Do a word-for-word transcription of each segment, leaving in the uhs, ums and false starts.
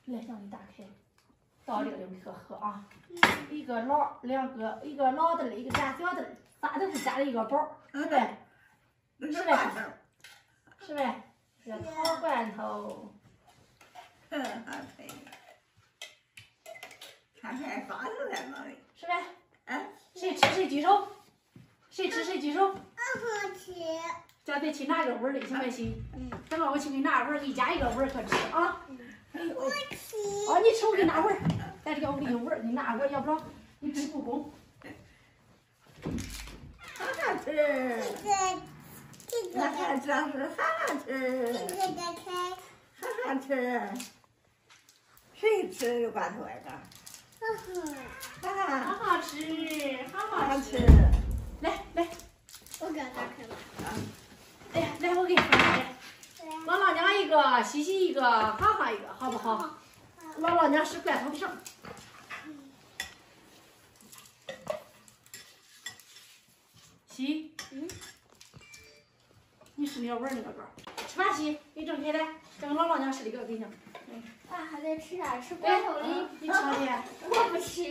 来，让你打开，倒溜溜可喝啊！一个老，两个，一个老的，一个加小的，仨都是加了一个包，是呗？是呗？是呗？是烤罐头。 嗯，好可以。看看发出来嘛？ 是呗？ 哎， 谁吃谁举手，谁吃谁举手。 我好吃。 叫得去拿个碗儿的，行不行？嗯。等会我去给你拿碗儿，一家一个碗儿可吃啊。 我吃。 哦，你吃我给你拿碗儿，在这个屋里有碗儿，给你拿碗儿，要不然你吃不公。 好好吃。 这个，这个。 那还这是好好吃。 这个打开。 好好吃。谁吃有罐头来着？ 哈哈。 好好吃，好好吃。来来， 我给它打开了。 哎呀，来我给你分来。姥姥娘一个，西西一个，哈哈一个，好不好？姥姥娘是罐头瓶。西，嗯，你是那个碗那个盖儿，吃吧西，你正开来，这个姥姥娘是那个给你。嗯。 啊，还得吃啥？吃罐头里。 你吃吗？ 我不吃。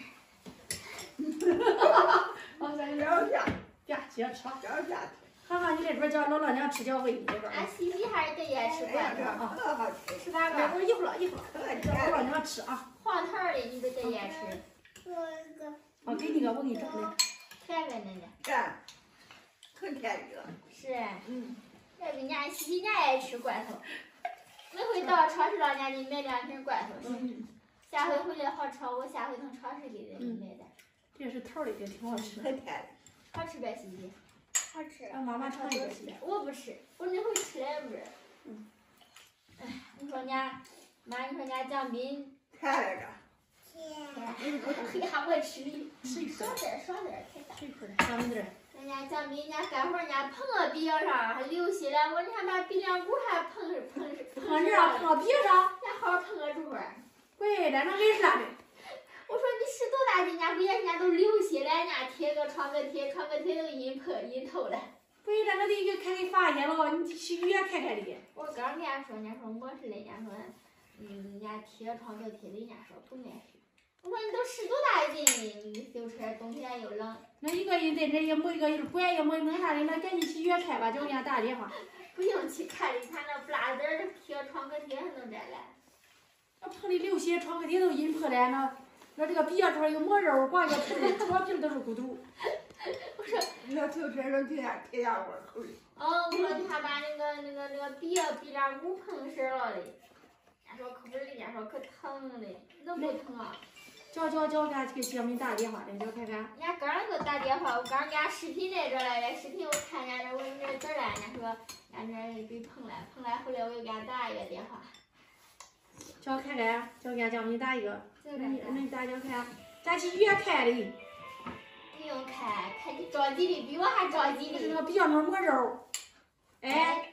哦，咱脚下， 别接着吃。 脚下。 哈哈，你这边叫姥姥娘吃叫喂你这边。 俺西西还是得爱吃罐头啊。特好吃。 吃啥一个？ 会儿一会儿一会儿，叫姥姥娘吃啊。 黄桃的你都得爱吃。我一个。 我给你个，我给你整的。 甜的那个。 干。可甜的。 是。嗯。要不伢西西伢爱吃罐头。每回到超市了，伢给你买两瓶罐头。嗯。下回回来好炒，我下回从超市里给你买点。 这是桃儿的，这挺好吃。 可甜的。 好吃呗，西西。好吃。 让妈妈尝一个去。 我不吃，我那回吃了味儿。嗯。哎，你说伢，妈，你说伢酱饼。 甜来着。 甜。嘿呀，我吃的， 吃一少点少点，太大。 吃一块儿，小米粒儿。 人家酱饼，人家干活，人家碰个鼻梁上还流血了，我你看把鼻梁骨还碰碰碰碰这儿碰到鼻上， 人好好碰个住儿。 喂，那能给啥的？ 我说你使多大劲，人家不也人家都流血了，人家贴个创可贴，创可贴都阴破阴透了。 喂，那个得给看给发现了，你去医院看看的。 我刚跟人家说，人家说没事嘞，人家说，嗯，人家贴创可贴的，人家说不碍事。我说你都使多大劲，你修车冬天又冷。 那一个人在这也没一个管也没弄啥的，那赶紧去医院看吧，叫人家打电话。 不用去看的，看那不拉子儿贴创可贴还能摘来。 那碰的流血，创可贴都阴破了，那那这个鼻梁这又没肉，光一个皮儿，主要皮儿都是骨头。 我说那修车都贴下贴下我口里。 嗯，我说你还把那个那个那个鼻鼻梁骨碰折了嘞。人家说可不是，人家说可疼嘞，能不疼啊？ 叫叫叫，给俺给小明打电话的，叫看看。 人家刚给我打电话，我刚给俺视频来着来着，视频我看人家这我这这儿了，人家说人家这给碰了，碰了回来我又给俺打一个电话。 叫看看，叫给俺小明打一个。 那你你打叫看，咱去医院看的。 不用看，看你着急的比我还着急的。 那个鼻梁那没肉。哎。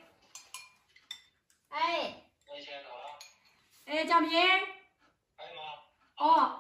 哎。 哎，小明。 哎妈。 哦。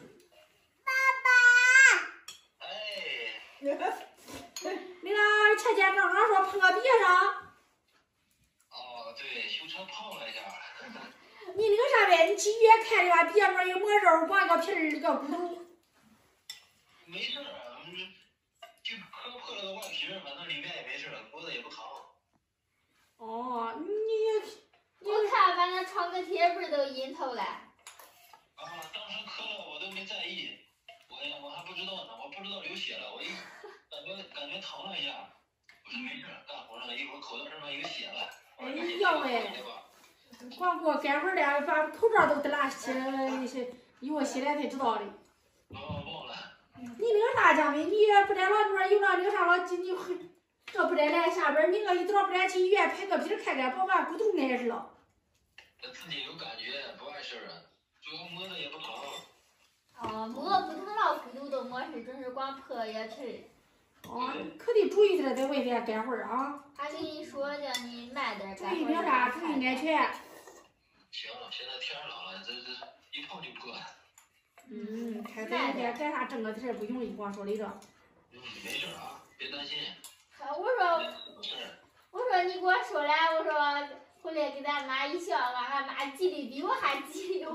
那个前天刚刚说碰个鼻上。 哦，对，修车碰了一下。 你那个啥呗？你去医院看的话，鼻梁那有没肉，光一个皮儿，一个骨头。 没事儿，就磕破了个外皮儿，反正里面也没事了，脖子也不疼。 哦，你我看把那创可贴不是都阴透了。 啊，当时磕了我都没在意，我我还不知道呢，我不知道流血了，我一感觉感觉疼了一下，我说没事，干活呢，一会儿口袋上面有血了。 哎呀喂！光给我干活了，把口罩都得拉起来，些有血了才知道的。 哦，忘了。 你那个啥讲的，你不然老那边有那那个啥了，你这不然来下边明个一早不然去医院拍个片看看，别把骨头挨着了。 自己有感觉，不碍事儿啊，主要摸着也不疼。 哦，摸不疼了，骨头都没事，真是光破一皮。 哦，可得注意点，在外边干活啊。 还跟你说叫你慢点干活。 注意那啥，注意安全。 行，现在天冷了，这这一碰就破。 嗯，看在那边干啥挣个钱不容易，光说的这。 嗯，没事啊，别担心。 我说，我说你给我说了，我说回来给咱妈一笑，俺俺妈急的比我还急，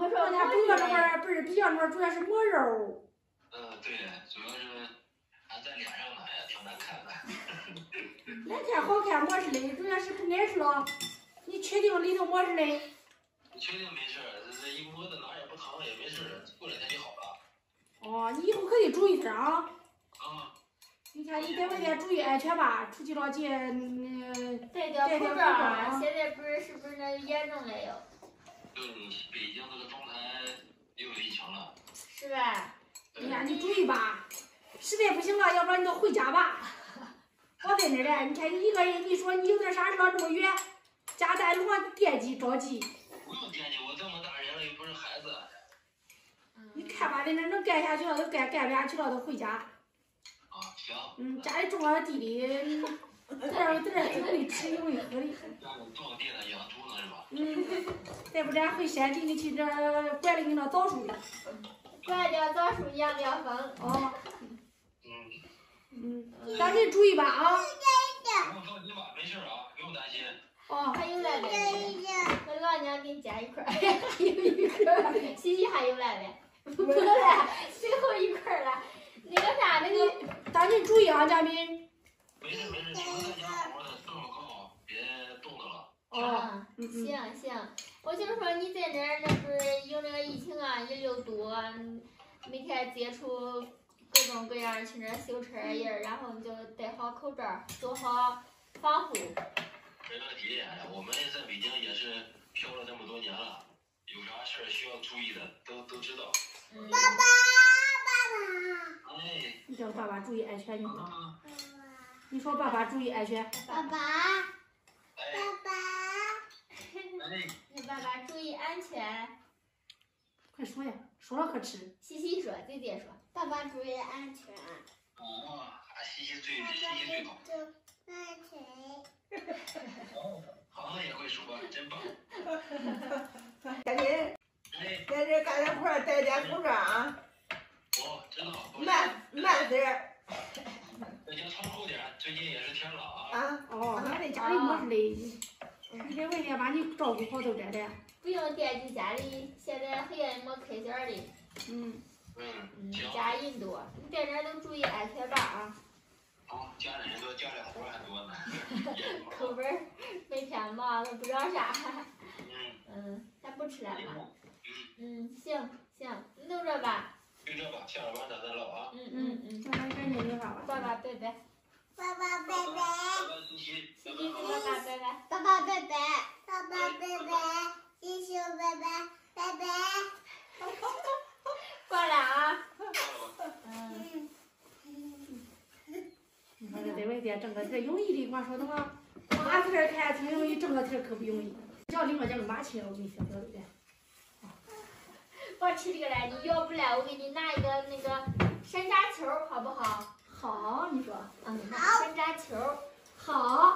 我这块儿不是比较那块儿主要是磨肉。 嗯，对，主要是还在脸上呢呀，挺难看的。 那天好看没事嘞，主要是不碍事了。你确定里头没事嘞？ 你确定没事？这这一摸的哪也不疼，也没事，过两天就好了。 哦，你以后可得注意点啊。 啊。 你看你在外面注意安全吧，出去了去嗯。 戴掉口罩啊！现在不是是不是那严重了又？ 嗯，北京这个中台又有疫情了。 是吧？ 哎呀，你注意吧，实在不行了，要不然你就回家吧。我在那儿嘞，你看你一个人，你说你有点啥事儿那么远，家带路上惦记着急。 不用惦记，我这么大人了，又不是孩子。 嗯、你看吧，在那能干下去了都干，干不下去了都回家。 啊，行。 嗯，家里种了地里，在这儿在这儿有的吃有的喝的。 家里种地呢，养猪呢是吧？ 嗯，再不然回山地里去这管理你那枣树。 管掉枣树，养掉风。 哦。 嗯。 嗯，赶紧注意吧啊！ 不用着急吧，没事啊，不用担心。 哦， 还有来嘞，我老娘给你加一块儿，还有一块儿，西西还有来嘞，不了，最后一块儿了。那个啥，那个， 赶紧注意啊，嘉宾。 没事没事，你们在家好好的，正好刚好，别冻着了。 哦，行行，我就说你在那儿，那不是有那个疫情啊，人又多，每天接触各种各样去那儿修车的人，然后你就戴好口罩，做好防护。 没问题，我们在北京也是漂了这么多年了，有啥事儿需要注意的都都知道。 嗯、 爸爸，爸爸。 哎。 你叫爸爸注意安全，你说。你说爸爸注意安全。 爸爸。 哎。 爸爸。 哎。 你爸爸注意安全。 快说呀，说了可吃。 西西说，姐姐说，爸爸注意安全。 哦，西西最西西最好。 安全。 航航也会说，真棒。 赶紧，在这干点活，戴点口罩啊。 哦，知道。 慢慢点儿。 在家穿厚点，最近也是天冷啊。 啊。 哦，那在家里没事嘞，你在外面把你照顾好都这的。 不用惦记家里，现在黑暗没开销的。 嗯。 嗯， 行。家人多，你在这儿都注意安全吧啊。 好，家里人多，家里活还多呢。 口味儿没偏嘛，都不知道啥。 嗯。 嗯，咱不吃了嘛。嗯，行行，你就这吧。 就这吧，下了班咱再唠啊。 嗯嗯嗯。 那咱赶紧那啥吧。 爸爸拜拜。 爸爸拜拜。 拜拜，西西。 西西跟爸爸拜拜。 爸爸拜拜。爸爸拜拜。西西拜拜。拜拜。 挂了啊。嗯。 你说这在外边挣个钱容易的，我说的话，马子儿看挺容易，挣个钱可不容易。只要领我讲个马钱，我跟你说，晓得不？ 我吃这个来，你要不来，我给你拿一个那个山楂球，好不好？ 好，你说。 嗯，山楂球。 好。